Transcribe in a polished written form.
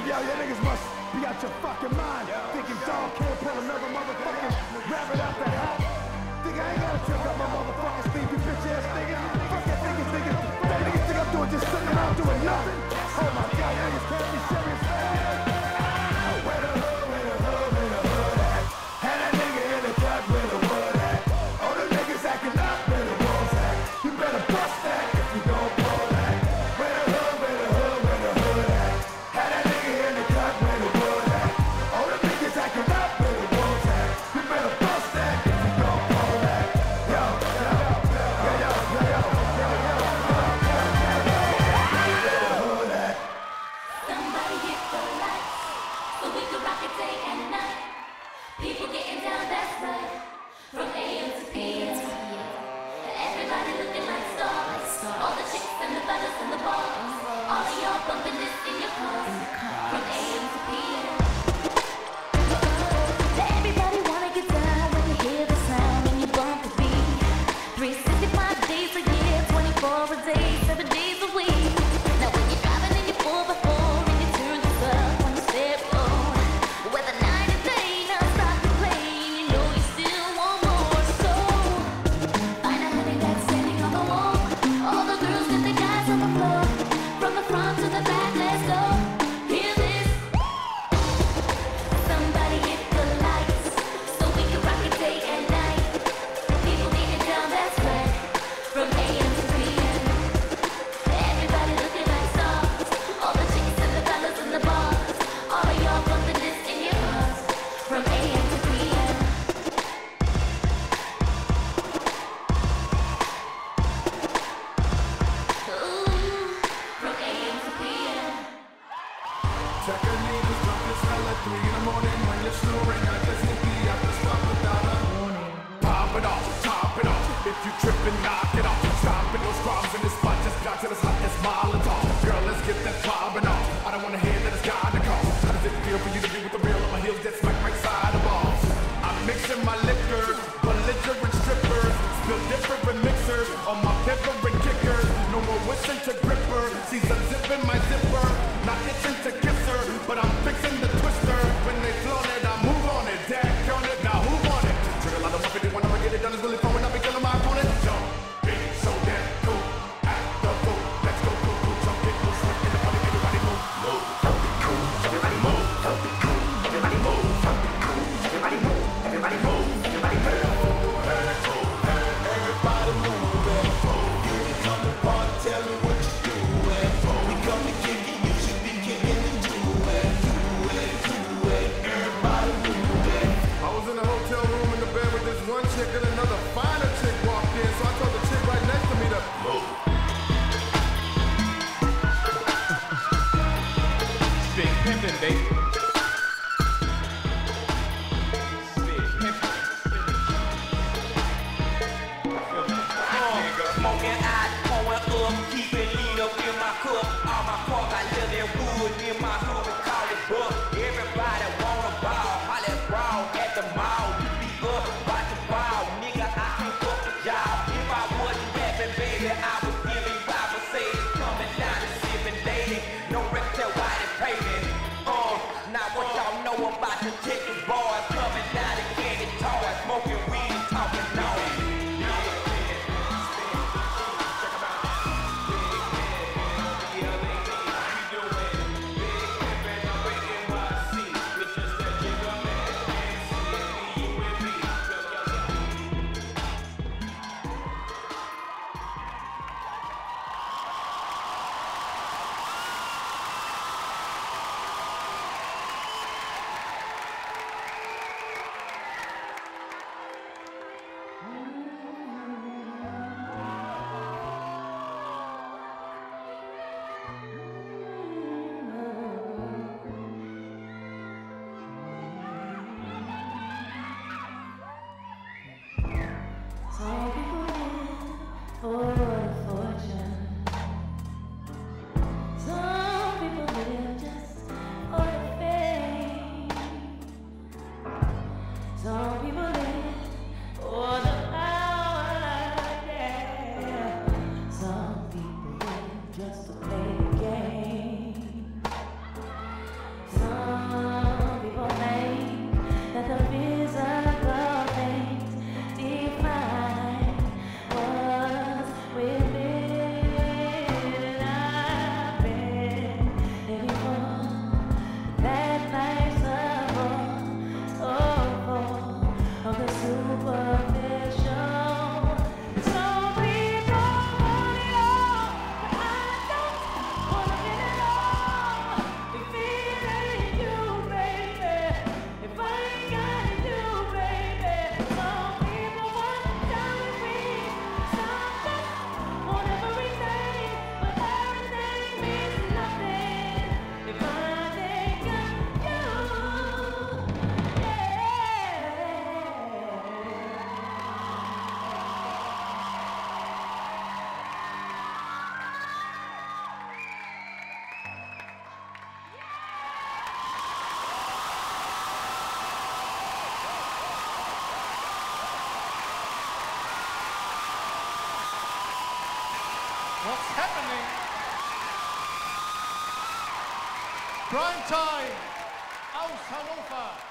Yo, you niggas must be out your fucking mind. Thinking dog can't pull another motherfucking rabbit out the hat. Think I ain't gotta trick up my motherfucking sleeve, you bitch ass niggas. Fuck that niggas, niggas. That niggas think I'm doing just sitting around doing nothing. Oh my god, niggas can't be serious, man. Where the hood at? Had that nigga in the cut where the wood at. All the niggas acting up where the wolves at. You better bust that if you gon' pull that. Where the hood at? Had that nigga in the cut where the wood at. All the niggas acting up where the wolves at. You better bust that if you gon' pull that. Yo. Where the hood at? Somebody hit the lights so we can rock it day and night. People getting down, that's right. From AM to PM. Everybody looking like stars. All the chicks and the fellas and the bars. All of y'all bumping this in your cars. From AM to PM. Everybody wanna get down when you hear the sound and you bump the beat. 365 days a year, 24 a day, 7 days a week. Now when you're driving in your 4x4 and you turn this up on the stereo, whether night or day, now stop the playing, you know you still want more. So find a honey that's standing on the wall. All the girls with the guys on the floor. From the front to the back, let's go. Hear this. Somebody hit the lights so we can rock it day and night. People getting down, that's right. From AM to PM. Everybody looking like stars. All the chicks and the fellas in the bars. All of y'all bumping this in your cars. From AM to PM. Ooh, from AM to PM. Check a needle, drop this hell at 3 in the morning when you're snoring. I just hit the after stop without a warning. Pop it off, top it off. If you trippin', knock it off. Stomping those crumbs in this spot, just got till it's hot as Molotov. Girl, let's get that poppin' off. I don't wanna hear that it's gotta cost. How does it feel for you to be with the real on my heels that smack right side of balls? I'm mixing my liquor, belligerent strippers, spill different mixers on my pepper and kickers. No more wishing to grip her. She's unzipping my zipper, not itching to kiss her, but I'm fixing the twister. When they flown it, I move on it. Dad count it, now who want it? Trigger a lot of weapon, when I'ma get it done is really throwing up and killing my opponent. Jump, be so damn cool. Act the fool, let's go cool, cool. Jump, get cool, swing in the party, everybody move. Move, jump, be cool, everybody move. Jump, be cool, everybody move. Jump, be cool, everybody move. Everybody move, everybody move. Everybody move, you can come to party, tell me what you doing. We come to kick it, you should be kicking and do it. Everybody move it. I was in a hotel room in the bed with this one chick and another finer chick walked in, so I told the chick right next to me to move. Big pimpin', baby. Smoking eyes, pouring up, keeping lean up in my cup. All my cars, I live in wood, in my hood, we call it buck. Everybody wanna ball, holla brawl at the mall. You be up, watch the ball, nigga, I can't fuck with y'all. If I wasn't rapping, baby, I would give me by Mercedes. Coming down and sipping daily, no reptile white and pavement. Now what y'all know about the Texas boys coming down to candy toys, smoking weed, talking noise. What's happening? Primetime aus Hannover.